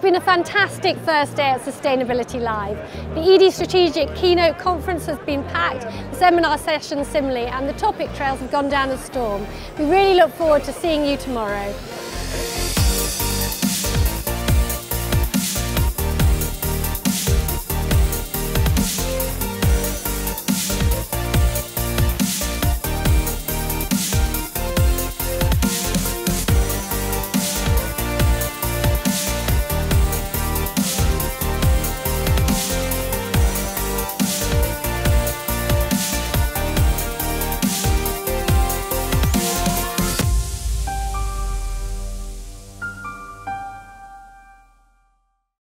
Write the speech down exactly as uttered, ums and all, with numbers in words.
been a fantastic first day at Sustainability Live. The E D Strategic Keynote Conference has been packed, the seminar sessions similarly, and the topic trails have gone down a storm. We really look forward to seeing you tomorrow.